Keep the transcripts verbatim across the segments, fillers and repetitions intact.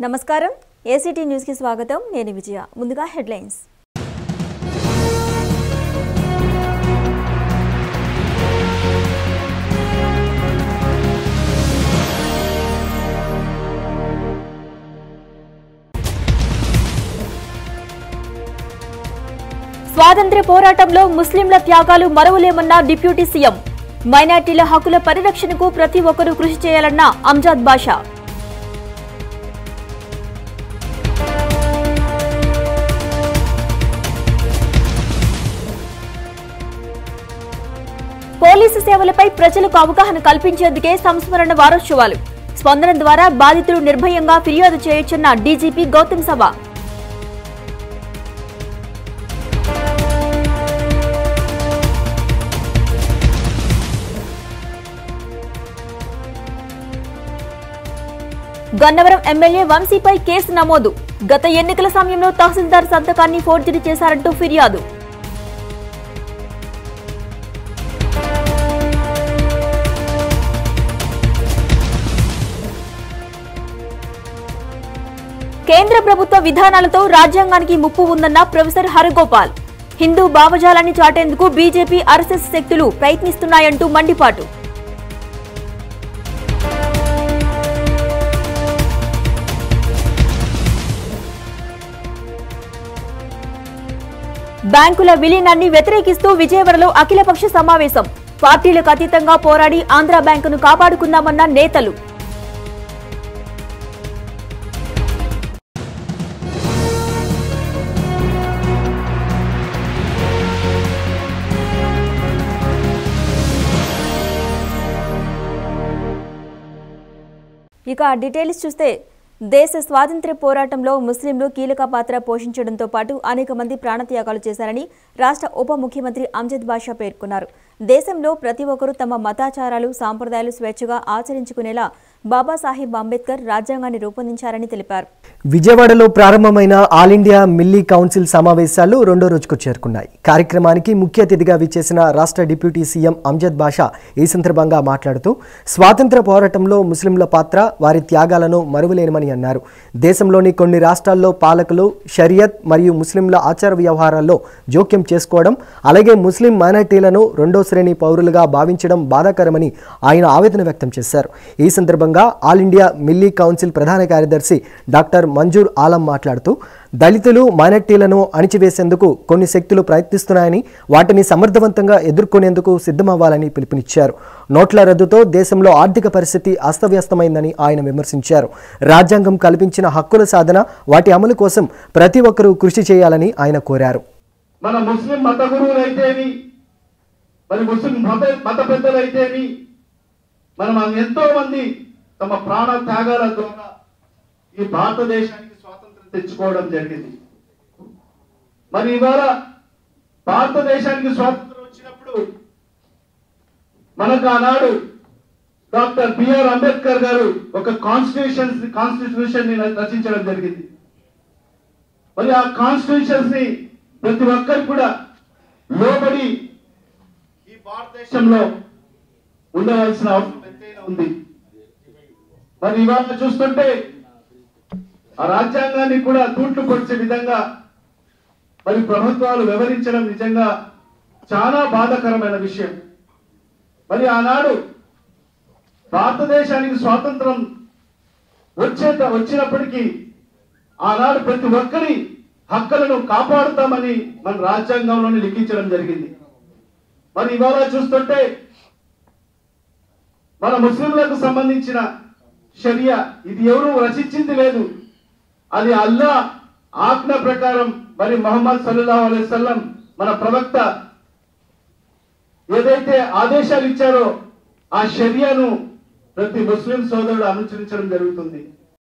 నమస్కారం ACT news కి స్వాగతం నేను విజయ ముందుగా హెడ్లైన్స్ స్వాతంత్ర్య పోరాటంలో ముస్లింల త్యాగాలు మరవలేమన్న డిప్యూటీ సీఎం మైనారిటీల హక్కుల పరిరక్షణకు ప్రతి ఒక్కరూ కృషి చేయాలన్న అంజద్ బాషా పోలీసు సేవలపై ప్రజలకు అవగాహన కల్పించేందుకే సంస్మరణ వారోత్సవాలు స్పందన ద్వారా బాధితులు నిర్భయంగా ఫిర్యాదు చేయొచ్చన్న డీజీపీ గౌతమ్ సభ గన్నవరం ఎమ్మెల్యే వంశీపై కేసు నమోదు గత ఎన్నికల సమయంలో తహసీల్దార్ సంతకాన్ని ఫోర్జరీ చేశారంటూ ఫిర్యాదు కేంద్ర ప్రభుత్వ విధానాలతో రాజ్యాంగానికి ముప్పు ఉందన్న ప్రొఫెసర్ హరగోపాల్ హిందూ భావజాలాన్ని చాటేందుకు బీజేపీ ఆర్ఎస్ఎస్ శక్తులు ప్రయత్నిస్తున్నాయంటూ మండిపాటు బ్యాంకుల విలీనాన్ని వ్యతిరేకిస్తూ విజయవాడలో అఖిలపక్ష సమావేశం పార్టీలకు అతీతంగా పోరాడి ఆంధ్ర బ్యాంకును కాపాడుకుందామన్న నేతలు ఇక డీటెయిల్స్ చూస్తే దేశ స్వాతంత్ర్య పోరాటంలో ముస్లింలు కీలక పాత్ర పోషించడంతో పాటు అనేక మంది ప్రాణత్యాగాలు చేశారని రాష్ట్ర ఉప ముఖ్యమంత్రి అంజద్ బాషా పేర్కొన్నారు. దేశంలో ప్రతి ఒక్కరూ తమ మతాచారాలు సాంప్రదాయాలు స్వేచ్ఛగా ఆచరించుకునేలా బాబాసాహెబ్ అంబేద్కర్ రాజ్యాంగాన్ని రూపొందించారని తెలిపారు. విజయవాడలో ప్రారంభమైన ఆల్ ఇండియా మిల్లీ కౌన్సిల్ సమావేశాలు రెండో రోజుకు చేరుకున్నాయి. కార్యక్రమానికి ముఖ్య అతిథిగా విచ్చేసిన రాష్ట్ర డిప్యూటీ సీఎం అంజద్ బాషా ఈ సందర్భంగా మాట్లాడుతూ స్వాతంత్ర్య పోరాటంలో ముస్లింల పాత్ర వారి త్యాగాలను మరువలేనిమని అన్నారు. దేశంలోని కొన్ని రాష్ట్రాల్లో పాలకులు షరియత్ మరియు ముస్లింల ఆచార వ్యవహారాల్లో జోక్యం చేసుకోవడం అలాగే ముస్లిం మైనారిటీలను రెండో శ్రేణి పౌరులుగా భావించడం బాధాకరమని ఆయన ఆవేదన వ్యక్తం చేశారు. ఈ సందర్భంగా ఆల్ ఇండియా మిల్లీ కౌన్సిల్ ప్రధాన కార్యదర్శి డాక్టర్ మంజూర్ ఆలం మాట్లాడుతూ దళితులు మైనారిటీలను అణిచివేసేందుకు కొన్ని శక్తులు ప్రయత్నిస్తున్నాయని వాటిని సమర్థవంతంగా ఎదుర్కొనేందుకు సిద్ధమవ్వాలని పిలుపునిచ్చారు. నోట్ల రద్దుతో దేశంలో ఆర్థిక పరిస్థితి అస్తవ్యస్తమైందని ఆయన విమర్శించారు. రాజ్యాంగం కల్పించిన హక్కుల సాధన వాటి అమలు కోసం ప్రతి ఒక్కరూ కృషి చేయాలని ఆయన కోరారు. మన ముస్లిం మత గురువులైతేమి మరి ముస్లిం మత మత పెద్దలైతేమి మనం ఎంతో మంది తమ ప్రాణ త్యాగాల ద్వారా ఈ భారతదేశానికి స్వాతంత్రం తెచ్చుకోవడం జరిగింది. మరి ఇవాళ భారతదేశానికి స్వాతంత్రం వచ్చినప్పుడు మనకు ఆనాడు డాక్టర్ బిఆర్ అంబేద్కర్ గారు ఒక కాన్స్టిట్యూషన్ కాన్స్టిట్యూషన్ ని రచించడం జరిగింది. మరి ఆ కాన్స్టిట్యూషన్స్ ని ప్రతి ఒక్కరు కూడా లోబడి ఈ భారతదేశంలో ఉండవలసిన అవసరం ఎంతైనా ఉంది. మరి ఇవాళ చూస్తుంటే ఆ రాజ్యాంగాన్ని కూడా తూట్లు పొడిచే విధంగా మరి ప్రభుత్వాలు వ్యవహరించడం నిజంగా చాలా బాధాకరమైన విషయం. మరి ఆనాడు భారతదేశానికి స్వాతంత్రం వచ్చే వచ్చినప్పటికీ ఆనాడు ప్రతి ఒక్కరి హక్కులను కాపాడుతామని మన రాజ్యాంగంలోనే లిఖించడం జరిగింది. మరి ఇవాళ చూస్తుంటే మన ముస్లింలకు సంబంధించిన షరియా ఇది ఎవరు రచించింది లేదు, అది అల్లా ఆజ్ఞ ప్రకారం మరి ముహమ్మద్ సల్లల్లాహు అలైహి వసల్లం మన ప్రవక్త ఏదైతే ఆదేశాలు ఇచ్చారో ఆ షరియాను ప్రతి ముస్లిం సోదరుడు అనుసరించడం జరుగుతుంది.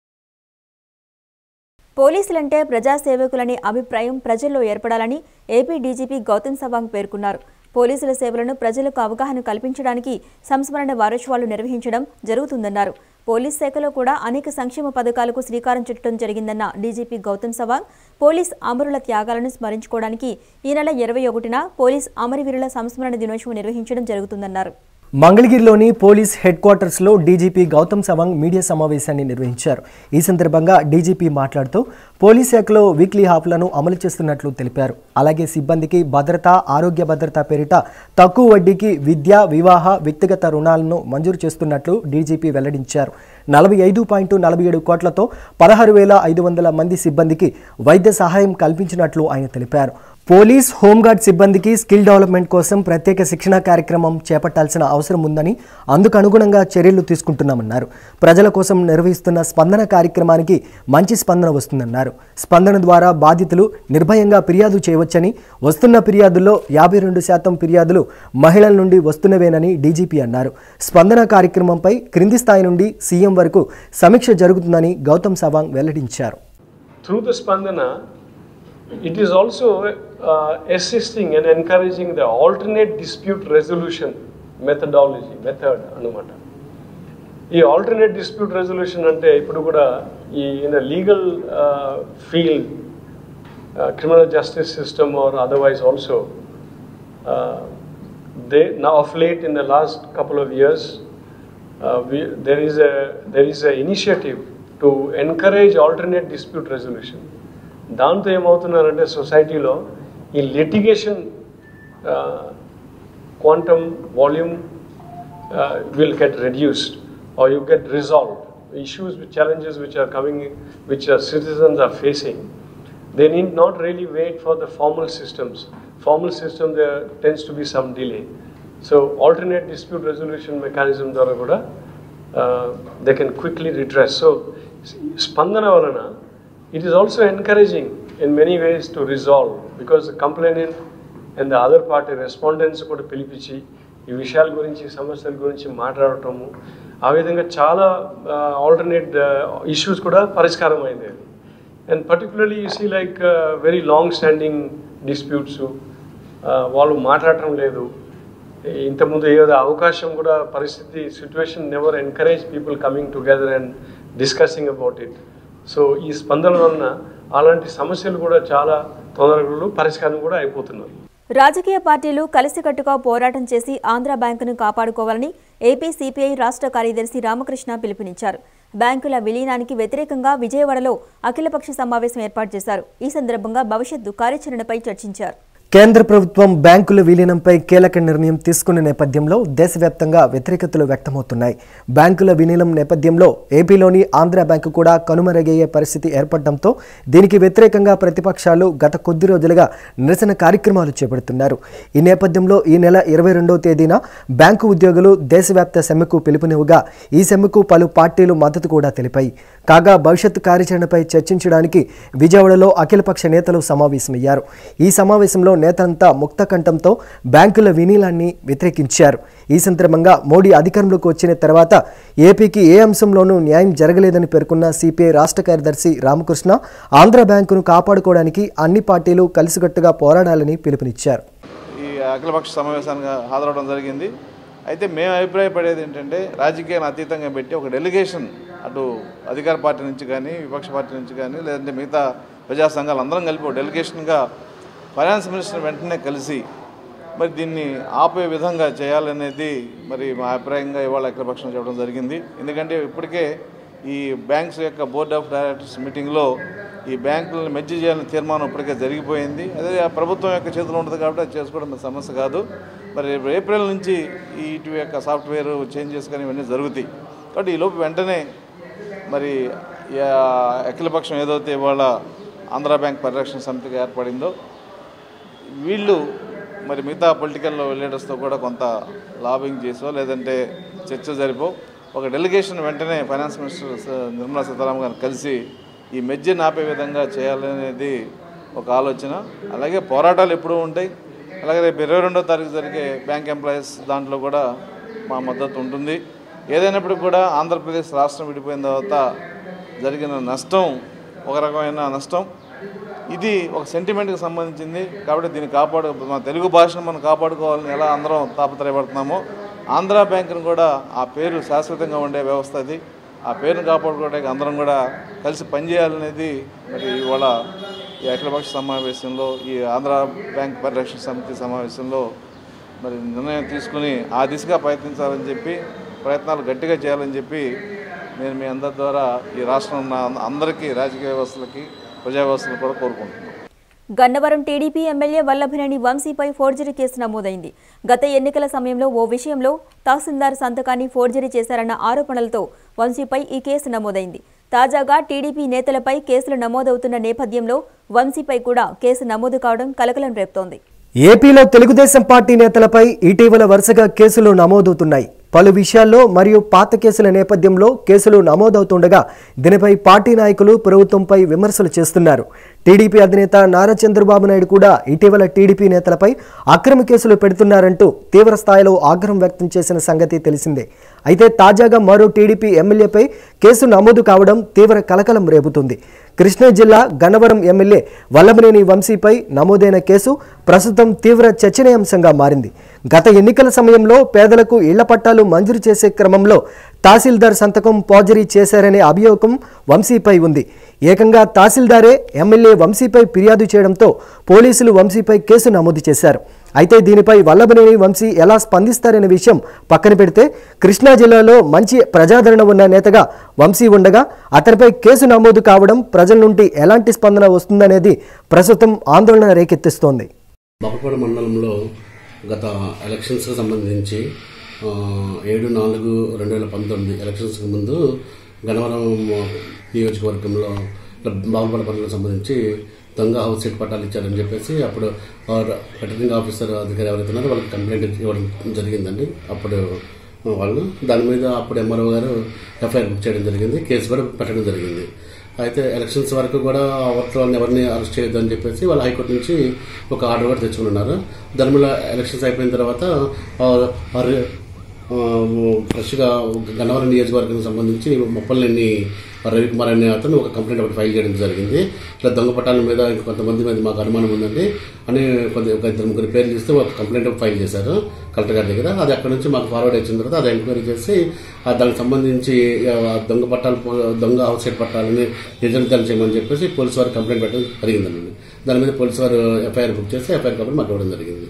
పోలీసులంటే ప్రజాసేవకులనే అభిప్రాయం ప్రజల్లో ఏర్పడాలని ఏపీ డీజీపీ గౌతమ్ సవాంగ్ పేర్కొన్నారు. పోలీసుల సేవలను ప్రజలకు అవగాహన కల్పించడానికి సంస్మరణ వారోత్సవాలు నిర్వహించడం జరుగుతుందన్నారు. పోలీస్ శాఖలో కూడా అనేక సంక్షేమ పథకాలకు శ్రీకారం చుట్టడం జరిగిందన్న డీజీపీ గౌతమ్ సవాంగ్ పోలీస్ అమరుల త్యాగాలను స్మరించుకోవడానికి ఈ నెల ఇరవై ఒకటిన పోలీస్ అమరవీరుల సంస్మరణ దినోత్సవం నిర్వహించడం జరుగుతుందన్నారు. మంగళగిరిలోని పోలీస్ హెడ్ క్వార్టర్స్లో డీజీపీ గౌతమ్ సవాంగ్ మీడియా సమావేశాన్ని నిర్వహించారు. ఈ సందర్భంగా డీజీపీ మాట్లాడుతూ పోలీస్ శాఖలో వీక్లీ హాఫ్లను అమలు చేస్తున్నట్లు తెలిపారు. అలాగే సిబ్బందికి భద్రత, ఆరోగ్య భద్రత పేరిట తక్కువ వడ్డీకి విద్య, వివాహ, వ్యక్తిగత రుణాలను మంజూరు చేస్తున్నట్లు డీజీపీ వెల్లడించారు. నలభై ఐదు పాయింట్ నలభై ఏడు కోట్లతో పదహారు వేల ఐదు వందల మంది సిబ్బందికి వైద్య సహాయం కల్పించినట్లు ఆయన తెలిపారు. పోలీస్, హోంగార్డ్ సిబ్బందికి స్కిల్ డెవలప్మెంట్ కోసం ప్రత్యేక శిక్షణ కార్యక్రమం చేపట్టాల్సిన అవసరం ఉందని, అందుకు అనుగుణంగా చర్యలు తీసుకుంటున్నామన్నారు. ప్రజల కోసం నిర్వహిస్తున్న స్పందన కార్యక్రమానికి మంచి స్పందన వస్తుందన్నారు. స్పందన ద్వారా బాధితులు నిర్భయంగా ఫిర్యాదు చేయవచ్చని, వస్తున్న ఫిర్యాదుల్లో యాభై రెండు శాతం ఫిర్యాదులు మహిళల నుండి వస్తున్నవేనని డీజీపీ అన్నారు. స్పందన కార్యక్రమంపై క్రింది స్థాయి నుండి సీఎం వరకు సమీక్ష జరుగుతుందని గౌతమ్ సవాంగ్ వెల్లడించారు. It is also uh, assisting and encouraging the alternate dispute resolution methodology, method anamata. Ee alternate dispute resolution ante ippudu kuda ee in a legal uh, field, uh, criminal justice system or otherwise also, uh, they now of late in the last couple of years, uh, we, there is a there is a initiative to encourage alternate dispute resolution. దాంతో ఏమవుతున్నారంటే సొసైటీలో ఈ litigation quantum volume will get reduced or you get resolved. Issues with challenges which are coming which are citizens are facing, they need not really wait for the formal systems. Formal system there tends to be some delay. So alternate dispute resolution mechanism ద్వారా కూడా they can quickly redress. So Spandana వలన it is also encouraging in many ways to resolve, because the complainant and the other party respondents kuda pilipichi ee vishayal gurinchi samasyaల గురించి మాట్లాడటము, ఆ విధంగా చాలా alternate issues kuda పరిష్కారం అయ్యింది. And particularly you see like uh, very long standing disputes, వాళ్ళు మాట్లాడటం లేదు. ఇంతకుముందు ఏదో అవకాశం కూడా పరిస్థితి situation never encourage people coming together and discussing about it. So ఈ స్పందన వలన అలాంటి సమస్యలు కూడా చాలా తొందరగా పరిష్కారం కూడా అయిపోతున్నారు. రాజకీయ పార్టీలు కలిసికట్టుగా పోరాటం చేసి ఆంధ్ర బ్యాంకును కాపాడుకోవాలని ఏపీ సిపిఐ రాష్ట్ర కార్యదర్శి రామకృష్ణ పిలుపునిచ్చారు. బ్యాంకుల విలీనానికి వ్యతిరేకంగా విజయవాడలో అఖిలపక్ష సమావేశం ఏర్పాటు చేశారు. ఈ సందర్భంగా భవిష్యత్తు కార్యాచరణపై చర్చించారు. కేంద్ర ప్రభుత్వం బ్యాంకుల విలీనంపై కీలక నిర్ణయం తీసుకున్న నేపథ్యంలో దేశవ్యాప్తంగా వ్యతిరేకతలు వ్యక్తమవుతున్నాయి. బ్యాంకుల విలీనం నేపథ్యంలో ఏపీలోని ఆంధ్ర బ్యాంకు కూడా కనుమరుగయ్యే పరిస్థితి ఏర్పడడంతో దీనికి వ్యతిరేకంగా ప్రతిపక్షాలు గత కొద్ది రోజులుగా నిరసన కార్యక్రమాలు చేపడుతున్నారు. ఈ నేపథ్యంలో ఈ నెల ఇరవై రెండవ తేదీన బ్యాంకు ఉద్యోగులు దేశవ్యాప్త సమ్మెకు పిలుపునివ్వగా ఈ సమ్మెకు పలు పార్టీలు మద్దతు కూడా తెలిపాయి. కాగా భవిష్యత్తు కార్యాచరణపై చర్చించడానికి విజయవాడలో అఖిలపక్ష నేతలు సమావేశమయ్యారు. ఈ సమావేశంలో నేతలంతా ముక్త కంఠంతో బ్యాంకుల విలీనాన్ని వ్యతిరేకించారు. ఈ సందర్భంగా మోడీ అధికారంలోకి వచ్చిన తర్వాత ఏపీకి ఏ అంశంలోనూ న్యాయం జరగలేదని పేర్కొన్న సిపిఐ రాష్ట్ర కార్యదర్శి రామకృష్ణ ఆంధ్ర బ్యాంకును కాపాడుకోవడానికి అన్ని పార్టీలు కలిసికట్టుగా పోరాడాలని పిలుపునిచ్చారు. ఈ అఖిలపక్ష సమావేశానికి హాజరవడం జరిగింది. అయితే మేము అభిప్రాయపడేది ఏంటంటే రాజకీయాన్ని అతీతంగా పెట్టి ఒక డెలిగేషన్ అటు అధికార పార్టీ నుంచి కానీ విపక్ష పార్టీ నుంచి కానీ లేదంటే మిగతా ప్రజా సంఘాలు అందరం కలిపి ఒక డెలిగేషన్గా ఫైనాన్స్ మినిస్టర్ వెంటనే కలిసి మరి దీన్ని ఆపే విధంగా చేయాలనేది మరి మా అభిప్రాయంగా ఇవాళ అఖిలపక్షం చెప్పడం జరిగింది. ఎందుకంటే ఇప్పటికే ఈ బ్యాంక్స్ యొక్క బోర్డ్ ఆఫ్ డైరెక్టర్స్ మీటింగ్లో ఈ బ్యాంకులను మెర్జ్ చేయాలని తీర్మానం ఇప్పటికే జరిగిపోయింది. అదే ప్రభుత్వం యొక్క చేతిలో ఉంటుంది కాబట్టి అది చేసుకోవడం సమస్య కాదు. మరి ఏప్రిల్ నుంచి ఈ ఇటు యొక్క సాఫ్ట్వేర్ చేంజెస్ కానీ ఇవన్నీ జరుగుతాయి. కాబట్టి ఈ లోపు వెంటనే మరి అఖిలపక్షం ఏదైతే ఇవాళ ఆంధ్ర బ్యాంక్ పరిరక్షణ సమితిగా ఏర్పడిందో వీళ్ళు మరి మిగతా పొలిటికల్ లీడర్స్తో కూడా కొంత లాబింగ్ చేసో లేదంటే చర్చ జరిపో ఒక డెలిగేషన్ వెంటనే ఫైనాన్స్ మినిస్టర్ నిర్మలా సీతారామన్ గారిని కలిసి ఈ మెర్జర్ని ఆపే విధంగా చేయాలనేది ఒక ఆలోచన. అలాగే పోరాటాలు ఎప్పుడూ ఉంటాయి. అలాగే రేపు ఇరవై రెండో తారీఖు జరిగే బ్యాంక్ ఎంప్లాయీస్ దాంట్లో కూడా మా మద్దతు ఉంటుంది. ఏదైనప్పటికీ కూడా ఆంధ్రప్రదేశ్ రాష్ట్రం విడిపోయిన తర్వాత జరిగిన నష్టం ఒక రకమైన నష్టం. ఇది ఒక సెంటిమెంట్కి సంబంధించింది కాబట్టి దీన్ని కాపాడు మన తెలుగు భాషను మనం కాపాడుకోవాలని ఎలా అందరం తాపత్రయపడుతున్నామో ఆంధ్ర బ్యాంకును కూడా ఆ పేరు శాశ్వతంగా ఉండే వ్యవస్థ అది. ఆ పేరును కాపాడుకోవడానికి అందరం కూడా కలిసి పనిచేయాలనేది మరి ఇవాళ ఈ అఖిలపక్ష సమావేశంలో ఈ ఆంధ్ర బ్యాంక్ పరిరక్షణ సమితి సమావేశంలో మరి నిర్ణయం తీసుకుని ఆ దిశగా ప్రయత్నించాలని చెప్పి ప్రయత్నాలు గట్టిగా చేయాలని చెప్పి నేను మీ అందరి ద్వారా ఈ రాష్ట్రం ఉన్న అందరికీ రాజకీయ వ్యవస్థలకి ప్రజా వ్యవస్థలు కూడా కోరుకుంటున్నాను. గన్నవరం టీడీపీ ఎమ్మెల్యే వల్లభనేని వంశీపై ఫోర్జరీ కేసు నమోదైంది. గత ఎన్నికల సమయంలో ఓ విషయంలో తహసీల్దార్ సంతకాన్ని ఫోర్జరీ చేశారన్న ఆరోపణలతో వంశీపై ఈ కేసు నమోదైంది. తాజాగా టీడీపీ నేతలపై కేసులు నమోదవుతున్న నేపథ్యంలో వంశీపై కూడా కేసు నమోదు కావడం కలకలం రేపుతోంది. ఏపీలో తెలుగుదేశం పార్టీ నేతలపై ఇటీవల వరుసగా కేసులు నమోదవుతున్నాయి. పలు విషయాల్లో మరియు పాత కేసుల నేపథ్యంలో కేసులు నమోదవుతుండగా దీనిపై పార్టీ నాయకులు ప్రభుత్వంపై విమర్శలు చేస్తున్నారు. టీడీపీ అధినేత నారా చంద్రబాబు నాయుడు కూడా ఇటీవల టీడీపీ నేతలపై అక్రమ కేసులు పెడుతున్నారంటూ తీవ్ర స్థాయిలో ఆగ్రహం వ్యక్తం చేసిన సంగతి తెలిసిందే. అయితే తాజాగా మరో టీడీపీ ఎమ్మెల్యేపై కేసు నమోదు కావడం తీవ్ర కలకలం రేపుతుంది. కృష్ణా జిల్లా గన్నవరం ఎమ్మెల్యే వల్లభనేని వంశీపై నమోదైన కేసు ప్రస్తుతం తీవ్ర చర్చనీయాంశంగా మారింది. గత ఎన్నికల సమయంలో పేదలకు ఇళ్ల పట్టాలు మంజూరు చేసే క్రమంలో తహసీల్దార్ సంతకం ఫోర్జరీ చేశారనే అభియోగం వంశీపై ఉంది. ఏకంగా తహసీల్దారే ఎమ్మెల్యే వంశీపై ఫిర్యాదు చేయడంతో పోలీసులు వంశీపై కేసు నమోదు చేశారు. అయితే దీనిపై వల్లభనేని వంశీ ఎలా స్పందిస్తారనే విషయం పక్కన పెడితే కృష్ణా జిల్లాలో మంచి ప్రజాదరణ ఉన్న నేతగా వంశీ ఉండగా అతనిపై కేసు నమోదు కావడం ప్రజల నుండి ఎలాంటి స్పందన వస్తుందనేది ప్రస్తుతం ఆందోళన రేకెత్తిస్తోంది. బాపట్ల మండలంలో గత ఎలక్షన్స్కి సంబంధించి ఏడు నాలుగు రెండు వేల పంతొమ్మిది ఎలక్షన్స్కి ముందు గన్నవరం నియోజకవర్గంలో బాపట్ల మండలం సంబంధించి దొంగ హౌస్ సెట్ పట్టాలు ఇచ్చారని చెప్పేసి అప్పుడు రిటర్నింగ్ ఆఫీసర్ అధికారి ఎవరైతే ఉన్నారో వాళ్ళకి కంప్లైంట్ ఇవ్వడం జరిగిందండి. అప్పుడు వాళ్ళు దాని మీద అప్పుడు ఎంఆర్ఓ గారు ఎఫ్ఐఆర్ బుక్ చేయడం జరిగింది, కేసు కూడా పెట్టడం జరిగింది. అయితే ఎలక్షన్స్ వరకు కూడా వాళ్ళని ఎవరిని అరెస్ట్ చేయొద్దు అని చెప్పేసి వాళ్ళు హైకోర్టు నుంచి ఒక ఆర్డర్ కూడా తెచ్చుకుని ఉన్నారు. దాని మీద ఎలక్షన్స్ అయిపోయిన తర్వాత ఫ్రెష్గా గన్నవరం నియోజకవర్గానికి సంబంధించి ముప్పలనేని రవికుమార్ అనే అతను ఒక కంప్లైంట్ ఒకటి ఫైల్ చేయడం జరిగింది. ఇట్లా దొంగ పట్టాల మీద కొంతమంది మీద మాకు అనుమానం ఉందండి అని కొంత ఒక ఇద్దరు ముగ్గురు పేర్లు ఇస్తే ఒక కంప్లైంట్ ఫైల్ చేశారు కలెక్టర్ గారి దగ్గర. అది అక్కడ నుంచి మాకు ఫార్వర్డ్ వచ్చిన తర్వాత అది ఎంక్వైరీ చేసి దానికి సంబంధించి దొంగ పట్టాలు దొంగ హౌస్ సైడ్ పట్టాలని నిర్ధారించాలని చేయమని చెప్పేసి పోలీసు వారు కంప్లైంట్ పెట్టడం జరిగిందండి. దాని మీద పోలీసు వారు ఎఫ్ఐఆర్ బుక్ చేసి ఎఫ్ఐఆర్ కాపీ మాకు ఇవ్వడం జరిగింది.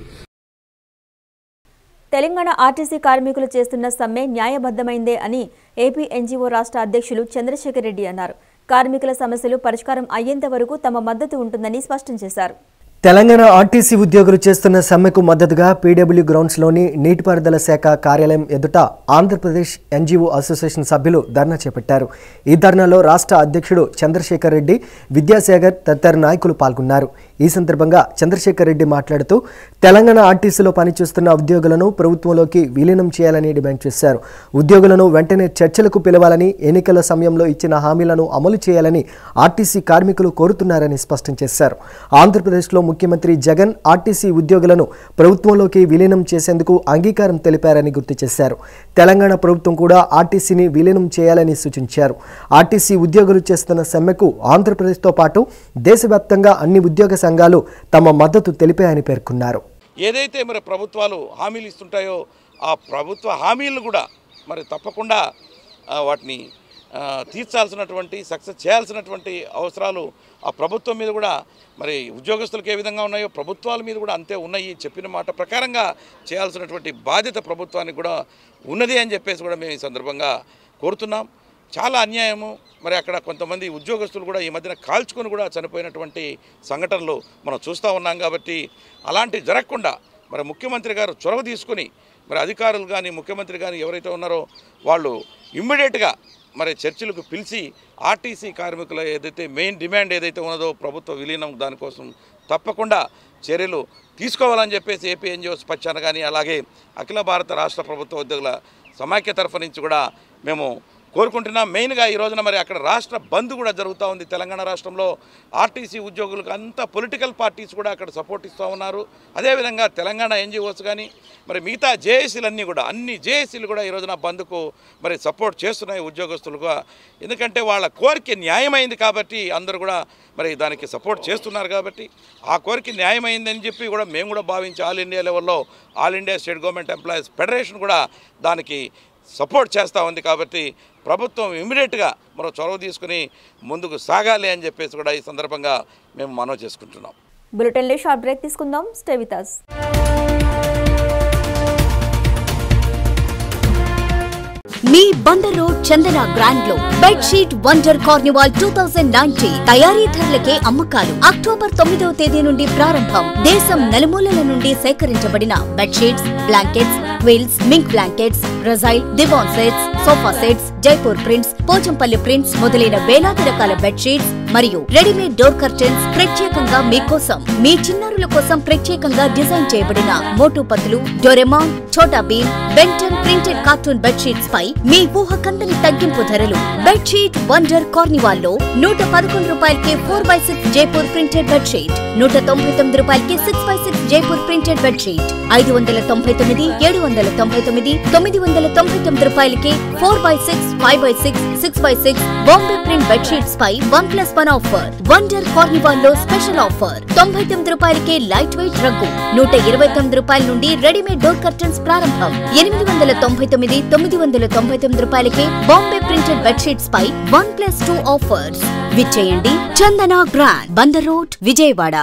తెలంగాణ ఆర్టీసీ కార్మికులు చేస్తున్న సమ్మె న్యాయబద్ధమైందే అని ఏపీ ఎన్జీఓ రాష్ట్ర అధ్యక్షులు చంద్రశేఖర్ రెడ్డి అన్నారు. కార్మికుల సమస్యలు పరిష్కారం అయ్యేంత వరకు తమ మద్దతు ఉంటుందని స్పష్టం చేశారు. తెలంగాణ ఆర్టీసీ ఉద్యోగులు చేస్తున్న సమ్మెకు మద్దతుగా పీడబ్ల్యూ గ్రౌండ్స్లోని నీటిపారుదల శాఖ కార్యాలయం ఎదుట ఆంధ్రప్రదేశ్ ఎన్జీఓ అసోసియేషన్ సభ్యులు ధర్నా చేపట్టారు. ఈ ధర్నాలో రాష్ట్ర అధ్యక్షుడు చంద్రశేఖర్ రెడ్డి, విద్యాసాగర్ తదితర నాయకులు పాల్గొన్నారు. ఈ సందర్భంగా చంద్రశేఖర్ రెడ్డి మాట్లాడుతూ తెలంగాణ ఆర్టీసీలో పనిచేస్తున్న ఉద్యోగులను ప్రభుత్వంలోకి విలీనం చేయాలని డిమాండ్ చేశారు. ఉద్యోగులను వెంటనే చర్చలకు పిలవాలని, ఎన్నికల సమయంలో ఇచ్చిన హామీలను అమలు చేయాలని ఆర్టీసీ కార్మికులు కోరుతున్నారని స్పష్టం చేశారు. ఆంధ్రప్రదేశ్లో ముఖ్యమంత్రి జగన్ ఆర్టీసీ ఉద్యోగులను ప్రభుత్వంలోకి విలీనం చేసేందుకు అంగీకారం తెలిపారని గుర్తు చేశారు. తెలంగాణ ప్రభుత్వం కూడా ఆర్టీసీని విలీనం చేయాలని సూచించారు. ఆర్టీసీ ఉద్యోగులు చేస్తున్న సమ్మెకు ఆంధ్రప్రదేశ్తో పాటు దేశవ్యాప్తంగా అన్ని ఉద్యోగ సంఘాలు తమ మద్దతు తెలిపాయని పేర్కొన్నారు. ఏదైతే మరి ప్రభుత్వాలు హామీలు ఇస్తుంటాయో ఆ ప్రభుత్వ హామీలను కూడా మరి తప్పకుండా వాటిని తీర్చాల్సినటువంటి సక్సెస్ చేయాల్సినటువంటి అవసరాలు ఆ ప్రభుత్వం మీద కూడా మరి ఉద్యోగస్తులకు ఏ విధంగా ఉన్నాయో ప్రభుత్వాల మీద కూడా అంతే ఉన్నాయి. చెప్పిన మాట ప్రకారంగా చేయాల్సినటువంటి బాధ్యత ప్రభుత్వానికి కూడా ఉన్నది అని చెప్పేసి కూడా మేము ఈ సందర్భంగా కోరుతున్నాం. చాలా అన్యాయము. మరి అక్కడ కొంతమంది ఉద్యోగస్తులు కూడా ఈ మధ్యన కాల్చుకొని కూడా చనిపోయినటువంటి సంఘటనలు మనం చూస్తూ ఉన్నాం. కాబట్టి అలాంటి జరగకుండా మరి ముఖ్యమంత్రి గారు చొరవ తీసుకుని మరి అధికారులు కానీ ముఖ్యమంత్రి కానీ ఎవరైతే ఉన్నారో వాళ్ళు ఇమ్మీడియట్గా మరి చర్చలకు పిలిచి ఆర్టీసీ కార్మికుల ఏదైతే మెయిన్ డిమాండ్ ఏదైతే ఉన్నదో ప్రభుత్వ విలీనం దానికోసం తప్పకుండా చర్యలు తీసుకోవాలని చెప్పేసి ఏపీ ఎన్జిఓస్ పక్షాన కానీ అలాగే అఖిల భారత రాష్ట్ర ప్రభుత్వ ఉద్యోగుల సమాఖ్య తరఫు నుంచి కూడా మేము కోరుకుంటున్నాం. మెయిన్గా ఈ రోజున మరి అక్కడ రాష్ట్ర బంద్ కూడా జరుగుతూ ఉంది. తెలంగాణ రాష్ట్రంలో ఆర్టీసీ ఉద్యోగులకు అంతా పొలిటికల్ పార్టీస్ కూడా అక్కడ సపోర్ట్ ఇస్తూ ఉన్నారు. అదేవిధంగా తెలంగాణ ఎన్జిఓస్ కానీ మరి మిగతా జేఏసీలన్నీ కూడా అన్ని జేఏసీలు కూడా ఈ రోజున బంద్కు మరి సపోర్ట్ చేస్తున్నాయి ఉద్యోగస్తులుగా. ఎందుకంటే వాళ్ళ కోరిక న్యాయమైంది కాబట్టి అందరూ కూడా మరి దానికి సపోర్ట్ చేస్తున్నారు. కాబట్టి ఆ కోరిక న్యాయమైందని చెప్పి కూడా మేము కూడా భావించి ఆల్ ఇండియా లెవెల్లో all India state government employees federation కూడా దానికి సపోర్ట్ చేస్తూ ఉంది. కాబట్టి ప్రభుత్వం ఇమీడియట్గా మరో చొరవ తీసుకుని ముందుకు సాగాలి అని చెప్పేసి కూడా ఈ సందర్భంగా మేము మనవి చేసుకుంటున్నాం. బులెటిన్లో షార్ట్ బ్రేక్ తీసుకుందాం. Stay with us. మీ బందర్ రోడ్ చందన గ్రాండ్ లో bedsheet wonder carnival two thousand nineteen తయారీ ధరలకే అమ్మకాలు అక్టోబర్ తొమ్మిదవ తేదీ నుండి ప్రారంభం. దేశం నలుమూలల నుండి సేకరించబడిన bedsheets, blankets, quilts, mink blankets, రజైల్, divan sets, sofa sets, Jaipur prints, Pochampalli prints మొదలైన వేలాది రకాల బెడ్షీట్స్ మరియు రెడీమేడ్ డోర్ కర్టెన్స్ ప్రత్యేకంగా మీకోసం. మీ చిన్నారుల కోసం ప్రత్యేకంగా డిజైన్ చేయబడిన Motu Patlu, Doraemon, Chhota Bheem, Ben Ten printed cartoon bedsheets పై మీ ఊహ కందని తగ్గింపు ధరలు. బెడ్షీట్ వండర్ కార్నివాల్ లో నూట పదకొండు రూపాయలకి four by six Jaipur printed bedsheet, నూట తొంభై తొమ్మిది రూపాయలకి six by six Jaipur printed bedsheet, ఐదు వందల తొంభై తొమ్మిది ఏడు వందల తొంభై తొమ్మిది తొమ్మిది వందల తొంభై తొమ్మిది రూపాయలకి four by six five by six six by six Bombay print bedsheets పై one plus one offer. Wonder carnival లో స్పెషల్ ఆఫర్ తొంభై తొమ్మిది రూపాయలకే లైట్ వెయిట్ రగ్గు, నూట ఇరవై తొమ్మిది రూపాయల నుండి రెడీమేడ్ డోర్ కర్టన్స్ ప్రారంభం. ఎనిమిది వందల తొంభై తొమ్మిది తొమ్మిది వందల తొంభై తొమ్మిది రూపాయలకే బాంబే ప్రింటెడ్ బెడ్షీట్స్ పై వన్ ప్లస్ టూ ఆఫర్స్. విచ్చేయండి చందన గ్రాండ్, బందర్ రోడ్, విజయవాడ.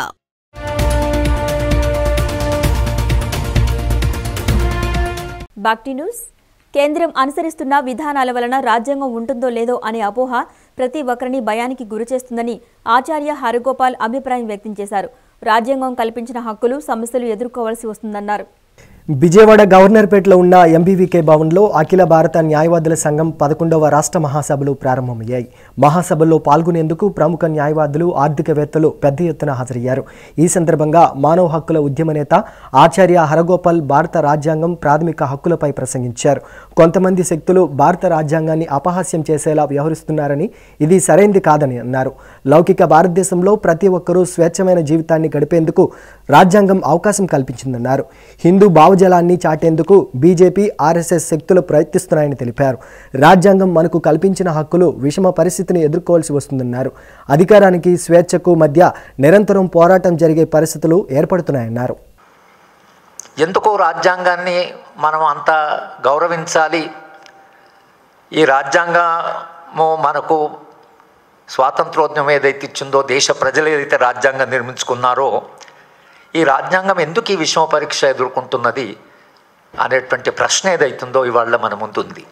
బాక్టీ న్యూస్. కేంద్రం అనుసరిస్తున్న విధానాల వలన రాజ్యాంగం ఉంటుందో లేదో అనే అపోహ ప్రతి ఒక్కరిని భయానికి గురిచేస్తుందని ఆచార్య హరగోపాల్ అభిప్రాయం వ్యక్తం చేశారు. రాజ్యాంగం కల్పించిన హక్కులు, సమస్యలు ఎదుర్కోవాల్సి వస్తుందన్నారు. విజయవాడ గవర్నర్పేటలో ఉన్న ఎంబీవీకే భవన్లో అఖిల భారత న్యాయవాదుల సంఘం పదకొండవ రాష్ట్ర మహాసభలు ప్రారంభమయ్యాయి. మహాసభల్లో పాల్గొనేందుకు ప్రముఖ న్యాయవాదులు, ఆర్థికవేత్తలు పెద్ద ఎత్తున హాజరయ్యారు. ఈ సందర్భంగా మానవ హక్కుల ఉద్యమ నేత ఆచార్య హరగోపాల్ భారత రాజ్యాంగం ప్రాథమిక హక్కులపై ప్రసంగించారు. కొంతమంది శక్తులు భారత రాజ్యాంగాన్ని అపహాస్యం చేసేలా వ్యవహరిస్తున్నారని, ఇది సరైంది కాదని అన్నారు. లౌకిక భారతదేశంలో ప్రతి ఒక్కరూ స్వేచ్ఛమైన జీవితాన్ని గడిపేందుకు రాజ్యాంగం అవకాశం కల్పించిందన్నారు. హిందూ భావజాలాన్ని చాటేందుకు బీజేపీ, ఆర్ఎస్ఎస్ శక్తులు ప్రయత్నిస్తున్నాయని తెలిపారు. రాజ్యాంగం మనకు కల్పించిన హక్కులు విషమ పరిస్థితిని ఎదుర్కోవాల్సి వస్తుందన్నారు. అధికారానికి, స్వేచ్ఛకు మధ్య నిరంతరం పోరాటం జరిగే పరిస్థితులు ఏర్పడుతున్నాయన్నారు. ఎందుకు రాజ్యాంగాన్ని మనం అంత గౌరవించాలి? ఈ రాజ్యాంగము మనకు స్వాతంత్రోద్యమం ఏదైతే ఇచ్చిందో, దేశ ప్రజలు ఏదైతే రాజ్యాంగం నిర్మించుకున్నారో, ఈ రాజ్యాంగం ఎందుకు ఈ విషమ పరీక్ష ఎదుర్కొంటున్నది అనేటువంటి ప్రశ్న ఏదైతుందో ఇవాళ మన ముందుంది.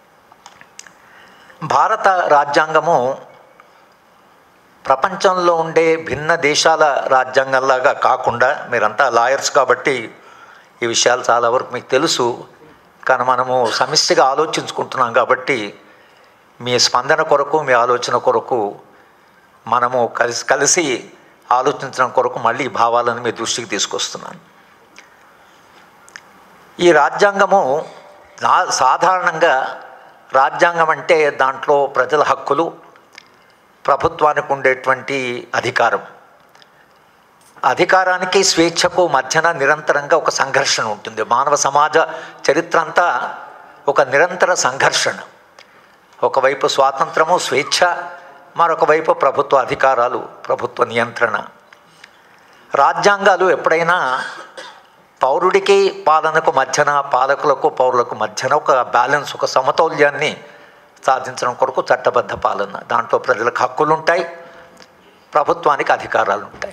భారత రాజ్యాంగము ప్రపంచంలో ఉండే భిన్న దేశాల రాజ్యాంగంలాగా కాకుండా, మీరంతా లాయర్స్ కాబట్టి ఈ విషయాలు చాలా వరకు మీకు తెలుసు, కానీ మనము సమిష్టిగా ఆలోచించుకుంటున్నాం కాబట్టి మీ స్పందన కొరకు, మీ ఆలోచన కొరకు మనము కలిసి కలిసి ఆలోచించడం కొరకు మళ్ళీ ఈ భావాలను మీ దృష్టికి తీసుకొస్తున్నాను. ఈ రాజ్యాంగము నా సాధారణంగా రాజ్యాంగం అంటే దాంట్లో ప్రజల హక్కులు, ప్రభుత్వానికి ఉండేటువంటి అధికారం, అధికారానికి స్వేచ్ఛకు మధ్యన నిరంతరంగా ఒక సంఘర్షణ ఉంటుంది. మానవ సమాజ చరిత్ర అంతా ఒక నిరంతర సంఘర్షణ. ఒకవైపు స్వాతంత్రము, స్వేచ్ఛ, మరొక వైపు ప్రభుత్వ అధికారాలు, ప్రభుత్వ నియంత్రణ. రాజ్యాంగాలు ఎప్పుడైనా పౌరుడికి పాలనకు మధ్యన, పాలకులకు పౌరులకు మధ్యన ఒక బ్యాలెన్స్, ఒక సమతౌల్యాన్ని సాధించడం కొరకు చట్టబద్ధ పాలన. దాంట్లో ప్రజలకు హక్కులు ఉంటాయి, ప్రభుత్వానికి అధికారాలు ఉంటాయి.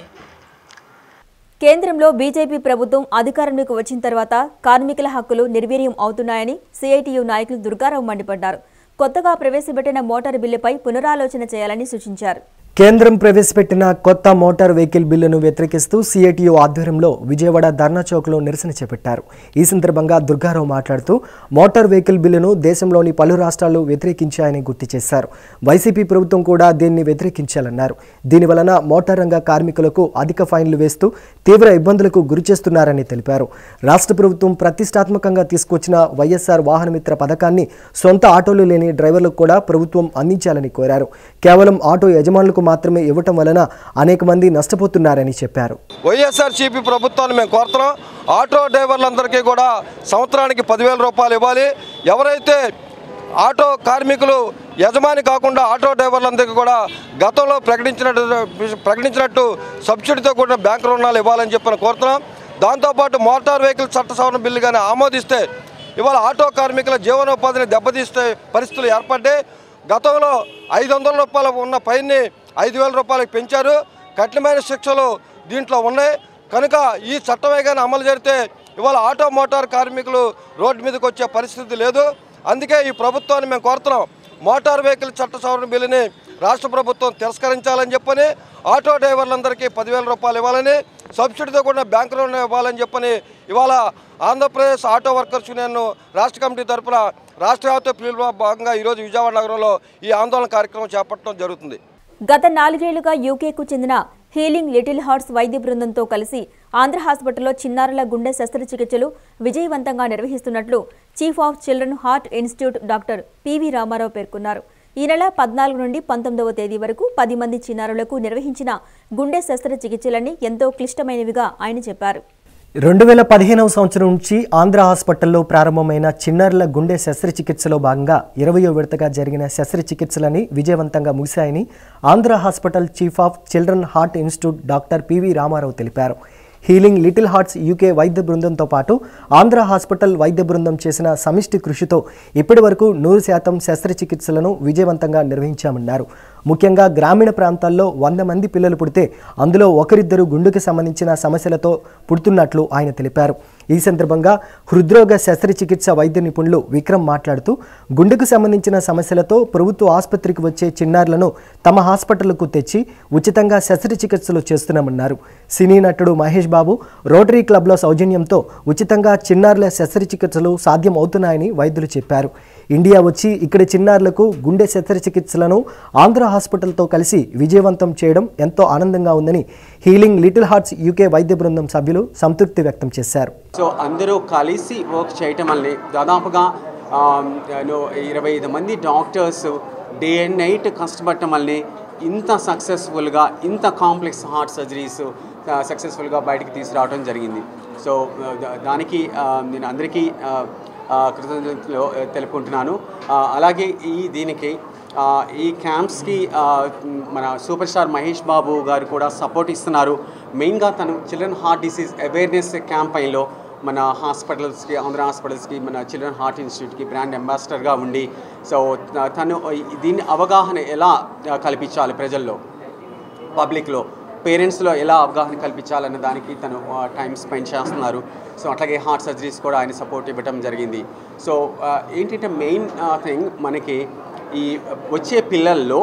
కేంద్రంలో బీజేపీ ప్రభుత్వం అధికారంలోకి వచ్చిన తర్వాత కార్మికుల హక్కులు నిర్వీర్యం అవుతున్నాయని సిఐటియు నాయకులు దుర్గారావు మండిపడ్డారు. కొత్తగా ప్రవేశపెట్టిన మోటారు బిల్లుపై పునరాలోచన చేయాలని సూచించారు. కేంద్రం ప్రవేశపెట్టిన కొత్త మోటార్ వెహికల్ బిల్లును వ్యతిరేకిస్తూ సిఐటియు ఆధ్వర్యంలో విజయవాడ ధర్నా చౌక్లో నిరసన చేపట్టారు. ఈ సందర్భంగా దుర్గారావు మాట్లాడుతూ మోటార్ వెహికల్ బిల్లును దేశంలోని పలు రాష్ట్రాలు వ్యతిరేకించాయని గుర్తు చేశారు. వైసీపీ ప్రభుత్వం కూడా దీన్ని వ్యతిరేకించాలన్నారు. దీనివలన మోటార్ రంగ కార్మికులకు అధిక ఫైన్లు వేస్తూ తీవ్ర ఇబ్బందులకు గురిచేస్తున్నారని తెలిపారు. రాష్ట్ర ప్రభుత్వం ప్రతిష్టాత్మకంగా తీసుకొచ్చిన వైఎస్ఆర్ వాహనమిత్ర పథకాన్ని సొంత ఆటోలు లేని డ్రైవర్లకు కూడా ప్రభుత్వం అందించాలని కోరారు. కేవలం ఆటో యజమానులకు మాత్రమే ఇవ్వటం వలన అనేక మంది నష్టపోతున్నారని చెప్పారు. వైఎస్ఆర్సీపీ ప్రభుత్వాన్ని మేము కోరుతున్నాం. ఆటో డ్రైవర్లందరికీ కూడా సంవత్సరానికి పదివేల రూపాయలు ఇవ్వాలి. ఎవరైతే ఆటో కార్మికులు యజమాని కాకుండా ఆటో డ్రైవర్లందరికీ కూడా గతంలో ప్రకటించినట్టు ప్రకటించినట్టు సబ్సిడీతో కూడిన బ్యాంకు రుణాలు ఇవ్వాలని చెప్పి కోరుతున్నాం. దాంతోపాటు మోటార్ వెహికల్ చట్ట సవరణ బిల్లు కానీ ఆమోదిస్తే ఇవాళ ఆటో కార్మికుల జీవనోపాధిని దెబ్బతీస్తే పరిస్థితులు ఏర్పడ్డాయి. గతంలో ఐదు వందల రూపాయలు ఉన్న పైని ఐదు వేల రూపాయలకు పెంచారు. కఠినమైన శిక్షలు దీంట్లో ఉన్నాయి. కనుక ఈ చట్టమే కానీ అమలు జరిగితే ఇవాళ ఆటో మోటార్ కార్మికులు రోడ్డు మీదకి వచ్చే పరిస్థితి లేదు. అందుకే ఈ ప్రభుత్వాన్ని మేము కోరుతున్నాం, మోటార్ వెహికల్ చట్ట సవరణ బిల్లుని రాష్ట్ర ప్రభుత్వం తిరస్కరించాలని చెప్పని, ఆటో డ్రైవర్లందరికీ పదివేల రూపాయలు ఇవ్వాలని, సబ్సిడీతో కూడా బ్యాంకు లోన్ ఇవ్వాలని చెప్పని ఇవాళ ఆంధ్రప్రదేశ్ ఆటో వర్కర్స్ యూనియన్ రాష్ట్ర కమిటీ తరఫున రాష్ట్ర వ్యాప్త పిలుపులో భాగంగా ఈరోజు విజయవాడ నగరంలో ఈ ఆందోళన కార్యక్రమం చేపట్టడం జరుగుతుంది. గత నాలుగేళ్లుగా యూకేకు చెందిన హీలింగ్ లిటిల్ హార్ట్స్ వైద్య బృందంతో కలిసి ఆంధ్ర హాస్పిటల్లో చిన్నారుల గుండె శస్త్రచికిత్సలు విజయవంతంగా నిర్వహిస్తున్నట్లు chief of children heart institute doctor PV Ramarao పేర్కొన్నారు. ఈ నెల పద్నాలుగు నుండి పంతొమ్మిదవ తేదీ వరకు పది మంది చిన్నారులకు నిర్వహించిన గుండె శస్త్రచికిత్సలన్నీ ఎంతో క్లిష్టమైనవిగా ఆయన చెప్పారు. రెండు వేల పదిహేనవ సంవత్సరం నుంచి ఆంధ్ర హాస్పిటల్లో ప్రారంభమైన చిన్నారుల గుండె శస్త్రచికిత్సలో భాగంగా ఇరవయో విడతగా జరిగిన శస్త్రచికిత్సలని విజయవంతంగా ముగిశాయని Andhra hospital chief of children heart institute doctor PV Ramarao తెలిపారు. హీలింగ్ లిటిల్ హార్ట్స్ యూకే వైద్య బృందంతో పాటు ఆంధ్ర హాస్పిటల్ వైద్య బృందం చేసిన సమిష్టి కృషితో ఇప్పటి వరకు నూరు శాతం శస్త్రచికిత్సలను విజయవంతంగా నిర్వహించామన్నారు. ముఖ్యంగా గ్రామీణ ప్రాంతాల్లో వంద మంది పిల్లలు పుడితే అందులో ఒకరిద్దరు గుండెకు సంబంధించిన సమస్యలతో పుడుతున్నట్లు ఆయన తెలిపారు. ఈ సందర్భంగా హృద్రోగ శస్త్రచికిత్స వైద్య నిపుణులు విక్రమ్ మాట్లాడుతూ గుండెకు సంబంధించిన సమస్యలతో ప్రభుత్వ ఆసుపత్రికి వచ్చే చిన్నారులను తమ హాస్పిటల్కు తెచ్చి ఉచితంగా శస్త్రచికిత్సలు చేస్తున్నామన్నారు. సినీ నటుడు మహేష్ బాబు రోటరీ క్లబ్ల సౌజన్యంతో ఉచితంగా చిన్నారుల శస్త్రచికిత్సలు సాధ్యం అవుతున్నాయని వైద్యులు చెప్పారు. ఇండియా వచ్చి ఇక్కడ చిన్నారులకు గుండె శస్త్రచికిత్సలను ఆంధ్ర హాస్పిటల్తో కలిసి విజయవంతం చేయడం ఎంతో ఆనందంగా ఉందని హీలింగ్ లిటిల్ హార్ట్స్ యూకే వైద్య బృందం సభ్యులు సంతృప్తి వ్యక్తం చేశారు. సో అందరూ కలిసి వర్క్ చేయటం వల్లే దాదాపుగా ఇరవై ఐదు మంది డాక్టర్స్ డే అండ్ నైట్ కష్టపడటం వల్లే ఇంత సక్సెస్ఫుల్గా ఇంత కాంప్లెక్స్ హార్ట్ సర్జరీస్ సక్సెస్ఫుల్గా బయటికి తీసుకురావడం జరిగింది. సో దానికి నేను అందరికీ కృతజ్ఞతలు తెలుపుకుంటున్నాను. అలాగే ఈ దీనికి ఈ క్యాంప్స్కి మన సూపర్ స్టార్ మహేష్ బాబు గారు కూడా సపోర్ట్ ఇస్తున్నారు. మెయిన్గా తను చిల్డ్రన్ హార్ట్ డిసీజ్ అవేర్నెస్ క్యాంపెయిన్లో మన హాస్పిటల్స్కి ఆంధ్ర హాస్పిటల్స్కి మన చిల్డ్రన్ హార్ట్ ఇన్స్టిట్యూట్కి బ్రాండ్ అంబాసిడర్గా ఉండి సో తను దీన్ని అవగాహన ఎలా కల్పించాలి, ప్రజల్లో పబ్లిక్లో పేరెంట్స్లో ఎలా అవగాహన కల్పించాలన్న దానికి తను టైం స్పెండ్ చేస్తున్నారు. సో అట్లాగే హార్ట్ సర్జరీస్ కూడా ఆయన సపోర్ట్ ఇవ్వడం జరిగింది. సో ఏంటంటే మెయిన్ థింగ్ మనకి ఈ వచ్చే పిల్లల్లో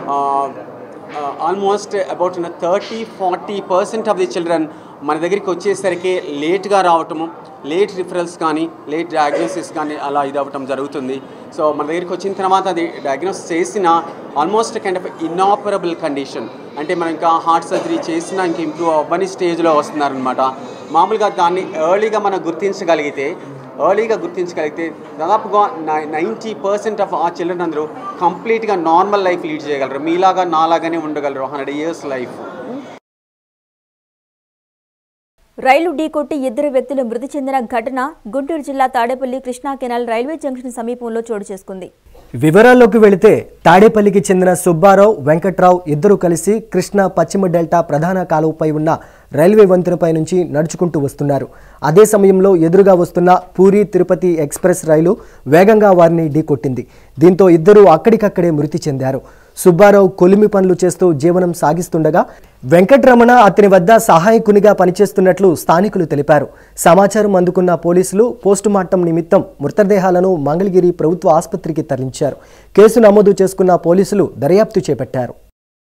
almost about thirty forty percent of the children మన దగ్గరికి వచ్చేసరికి లేట్గా రావటము, లేట్ రిఫరల్స్ కానీ లేట్ డయాగ్నోసిస్ కానీ అలా ఇది అవ్వటం జరుగుతుంది. సో మన దగ్గరికి వచ్చిన తర్వాత అది డయాగ్నోస్ చేసిన almost kind of inoperable condition, అంటే మనం ఇంకా హార్ట్ సర్జరీ చేసినా ఇంకా ఇంప్రూవ్ అవ్వని స్టేజ్లో వస్తున్నారనమాట. మామూలుగా దాన్ని ఎర్లీగా మనం గుర్తించగలిగితే ఎర్లీగా గుర్తించగలిగితే దాదాపుగా నై నైంటీ పర్సెంట్ ఆఫ్ ఆ చిల్డ్రన్ అందరూ కంప్లీట్గా నార్మల్ లైఫ్ లీడ్ చేయగలరు, మీలాగా నాలాగానే ఉండగలరు, హండ్రెడ్ ఇయర్స్ లైఫ్. రైలు ఢీకొట్టి ఇద్దరు వ్యక్తులు మృతి చెందిన ఘటన గుంటూరు జిల్లా Tadepalli Krishna canal railway junction సమీపంలో చోటు చేసుకుంది. వివరాల్లోకి వెళితే తాడేపల్లికి చెందిన సుబ్బారావు, వెంకట్రావు ఇద్దరు కలిసి కృష్ణా పశ్చిమ డెల్టా ప్రధాన కాలువపై ఉన్న రైల్వే వంతెనపై నుంచి నడుచుకుంటూ వస్తున్నారు. అదే సమయంలో ఎదురుగా వస్తున్న పూరి తిరుపతి ఎక్స్ప్రెస్ రైలు వేగంగా వారిని ఢీకొట్టింది. దీంతో ఇద్దరు అక్కడికక్కడే మృతి చెందారు. సుబ్బారావు కొలిమి పనులు చేస్తూ జీవనం సాగిస్తుండగా వెంకటరమణ అతని వద్ద సహాయకునిగా పనిచేస్తున్నట్లు స్థానికులు తెలిపారు. సమాచారం అందుకున్న పోలీసులు పోస్టుమార్టం నిమిత్తం మృతదేహాలను మంగళగిరి ప్రభుత్వ ఆసుపత్రికి తరలించారు. కేసు నమోదు చేసుకున్న పోలీసులు దర్యాప్తు చేపట్టారు.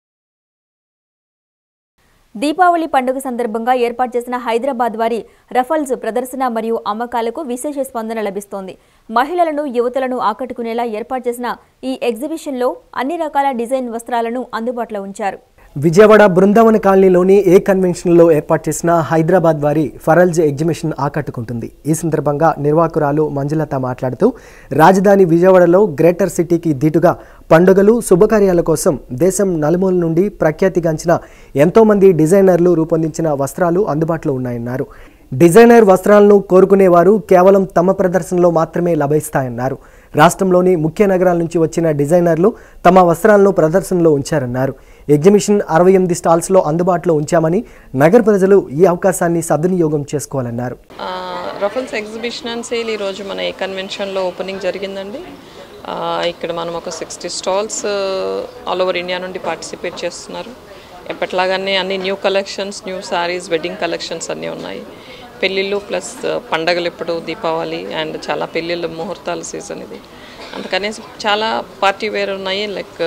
దీపావళి పండుగ సందర్భంగా ఏర్పాటు చేసిన హైదరాబాద్ వారి రఫల్స్ ప్రదర్శన మరియు అమ్మకాలకు విశేష స్పందన లభిస్తోంది. మహిళలను, యువతులను ఆకట్టుకునేలా ఏర్పాటు చేసిన ఈ ఎగ్జిబిషన్లో అన్ని రకాల డిజైన్ వస్త్రాలను అందుబాటులో ఉంచారు. విజయవాడ బృందావన కాలనీలోని ఏ కన్వెన్షన్లో ఏర్పాటు చేసిన హైదరాబాద్ వారి ఫరల్జ్ ఎగ్జిబిషన్ ఆకట్టుకుంటుంది. ఈ సందర్భంగా నిర్వాహకురాలు మంజులత మాట్లాడుతూ రాజధాని విజయవాడలో గ్రేటర్ సిటీకి దీటుగా పండుగలు, శుభకార్యాల కోసం దేశం నలుమూల నుండి ప్రఖ్యాతిగాంచిన ఎంతోమంది డిజైనర్లు రూపొందించిన వస్త్రాలు అందుబాటులో ఉన్నాయన్నారు. డిజైనర్ వస్త్రాలను కోరుకునేవారు కేవలం తమ ప్రదర్శనలో మాత్రమే లభిస్తాయన్నారు. రాష్ట్రంలోని ముఖ్య నగరాల నుంచి వచ్చిన డిజైనర్లు తమ వస్త్రాలను ప్రదర్శనలో ఉంచారన్నారు. ఎగ్జిబిషన్ అరవై ఎనిమిది స్టాల్స్లో అందుబాటులో ఉంచామని నగర ప్రజలు ఈ అవకాశాన్ని సద్వినియోగం చేసుకోవాలన్నారు. రఫల్స్ ఎగ్జిబిషన్ అండ్ సేల్ ఈరోజు మన ఏ కన్వెన్షన్లో ఓపెనింగ్ జరిగిందండి. ఇక్కడ మనం ఒక sixty stalls all over India నుండి పార్టిసిపేట్ చేస్తున్నారు. ఎప్పట్లాగానే అన్ని new collections, new saris, wedding collections అన్నీ ఉన్నాయి. పెళ్ళిళ్ళు ప్లస్ పండగలు, ఇప్పుడు దీపావళి అండ్ చాలా పెళ్ళిళ్ళు ముహూర్తాల సీజన్ ఇది. అందుకనే చాలా పార్టీ వేర్ ఉన్నాయి, like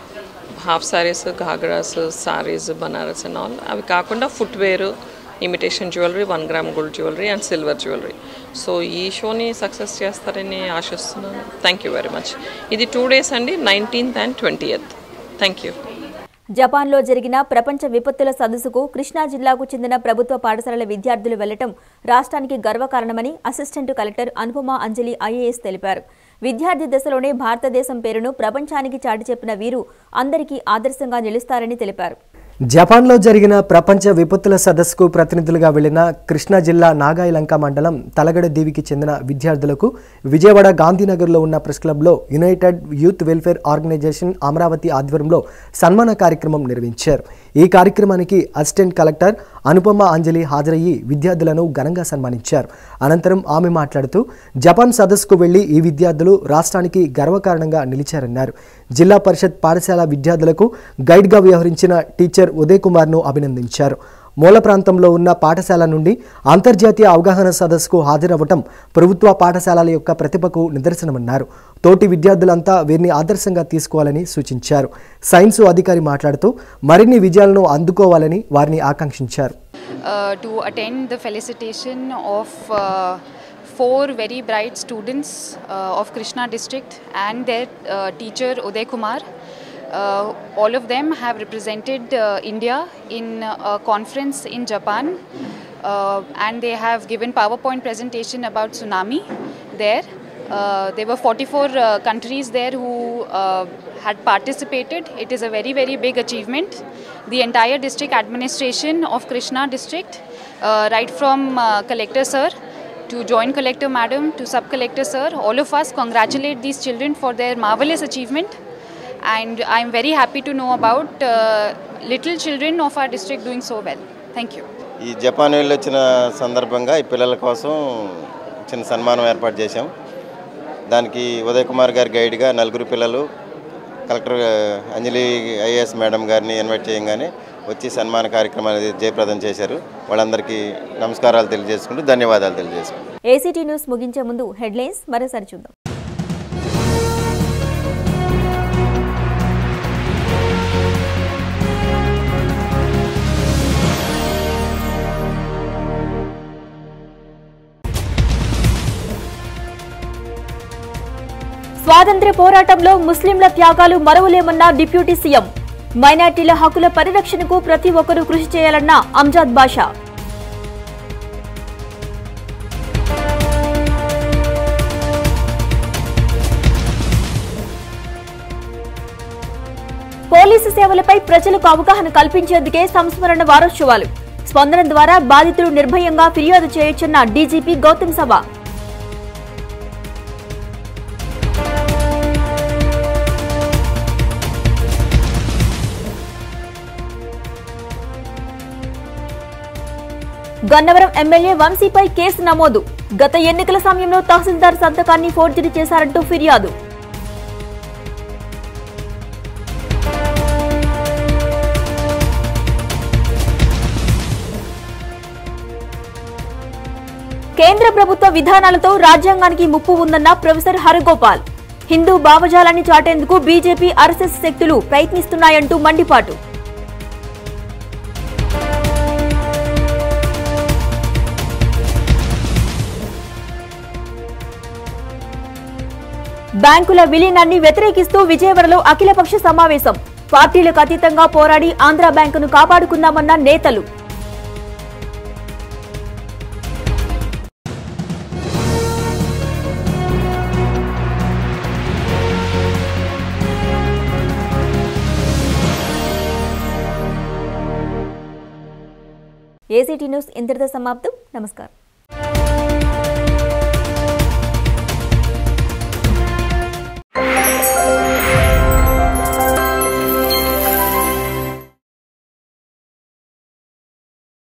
half saris, ghagras, saris, Banaras and all. అవి కాకుండా footwear, imitation jewellery, one gram gold jewellery and silver jewellery. So ఈ షోని సక్సెస్ చేస్తారని ఆశిస్తున్నాను. Thank you very much. ఇది టూ డేస్ అండి, nineteenth and twentieth. Thank you. జపాన్లో జరిగిన ప్రపంచ విపత్తుల సదస్సుకు కృష్ణా జిల్లాకు చెందిన ప్రభుత్వ పాఠశాలల విద్యార్థులు వెళ్లటం రాష్ట్రానికి గర్వకారణమని assistant collector Anupama Anjali IAS తెలిపారు. విద్యార్థి దశలోనే భారతదేశం పేరును ప్రపంచానికి చాటి చెప్పిన వీరు అందరికీ ఆదర్శంగా నిలుస్తారని తెలిపారు. జపాన్లో జరిగిన ప్రపంచ విపత్తుల సదస్సుకు ప్రతినిధులుగా వెళ్లిన కృష్ణా జిల్లా నాగాయలంక మండలం తలగడ దీవికి చెందిన విద్యార్థులకు విజయవాడ గాంధీనగర్లో ఉన్న ప్రెస్ క్లబ్లో united youth welfare organization Amaravati ఆధ్వర్యంలో సన్మాన కార్యక్రమం నిర్వహించారు. ఈ కార్యక్రమానికి అసిస్టెంట్ కలెక్టర్ అనుపమ అంజలి హాజరయ్యి విద్యార్థులను ఘనంగా సన్మానించారు. అనంతరం ఆమె మాట్లాడుతూ జపాన్ సదస్సుకు వెళ్లి ఈ విద్యార్థులు రాష్ట్రానికి గర్వకారణంగా నిలిచారన్నారు. జిల్లా పరిషత్ పాఠశాల విద్యార్థులకు గైడ్గా వ్యవహరించిన టీచర్ ఉదయ్ కుమార్ను అభినందించారు. మూల ప్రాంతంలో ఉన్న పాఠశాల నుండి అంతర్జాతీయ అవగాహన సదస్సుకు హాజరవ్వటం ప్రభుత్వ పాఠశాలల యొక్క ప్రతిభకు నిదర్శనమన్నారు. తోటి విద్యార్థులంతా వీరిని ఆదర్శంగా తీసుకోవాలని సూచించారు. సైన్స్ అధికారి మాట్లాడుతూ మరిన్ని విజయాలను అందుకోవాలని వారిని ఆకాంక్షించారు. To attend the felicitation of four very bright students uh, of Krishna district and their uh, teacher Uday Kumar. Uh, all of them have represented uh, India in uh, a conference in Japan uh, and they have given PowerPoint presentation about tsunami there. Uh, there were forty-four uh, countries there who uh, had participated. It is a very very big achievement. The entire district administration of Krishna district, uh, right from uh, Collector Sir to Joint Collector Madam to Sub Collector Sir, all of us congratulate these children for their marvelous achievement, and I am very happy to know about uh, little children of our district doing so well. Thank you. ఈ Japan వెళ్ళి వచ్చిన సందర్భంగా ఈ పిల్లల కోసం చిన్న సన్మానం ఏర్పాటు చేశాం. దానికి ఉదయ్ కుమార్ గారి గైడ్గా నలుగురు పిల్లలు కలెక్టర్ అంజలి ఐఏఎస్ మేడం గారిని ఇన్వైట్ చేయగానే వచ్చి సన్మాన కార్యక్రమాన్ని జయప్రదం చేశారు. వాళ్ళందరికీ నమస్కారాలు తెలియజేసుకుంటూ ధన్యవాదాలు తెలియజేసుకుంటాం. ఏసీటీ న్యూస్ ముగించే ముందు హెడ్లైన్స్ మరోసారి చూద్దాం. స్వాతంత్ర్య పోరాటంలో ముస్లింల త్యాగాలు మరువలేమన్న డిప్యూటీ సీఎం. మైనార్టీల హక్కుల పరిరక్షణకు ప్రతి ఒక్కరూ కృషి చేయాలన్న అంజద్ బాషా. పోలీసు సేవలపై ప్రజలకు అవగాహన కల్పించేందుకే సంస్మరణ వారోత్సవాలు. స్పందన ద్వారా బాధితులు నిర్భయంగా ఫిర్యాదు చేయొచ్చన్న డీజీపీ గౌతమ్ సభ. గన్నవరం ఎమ్మెల్యే వంశీపై కేసు నమోదు. గత ఎన్నికల సమయంలో తహసీల్దార్ సంతకాన్ని ఫోర్జరీ చేశారంటూ ఫిర్యాదు. కేంద్ర ప్రభుత్వ విధానాలతో రాజ్యాంగానికి ముప్పు ఉందన్న ప్రొఫెసర్ హరగోపాల్. హిందూ భావజాలాన్ని చాటేందుకు బీజేపీ ఆర్ఎస్ఎస్ శక్తులు ప్రయత్నిస్తున్నాయంటూ మండిపాటు. బ్యాంకుల విలీనాన్ని వ్యతిరేకిస్తూ విజయవాడలో అఖిలపక్ష సమావేశం. పార్టీలకు అతీతంగా పోరాడి ఆంధ్ర బ్యాంకును కాపాడుకుందామన్న నేతలు. ఏసీటీ న్యూస్ ఇంతటితో సమాప్తం. నమస్కారం.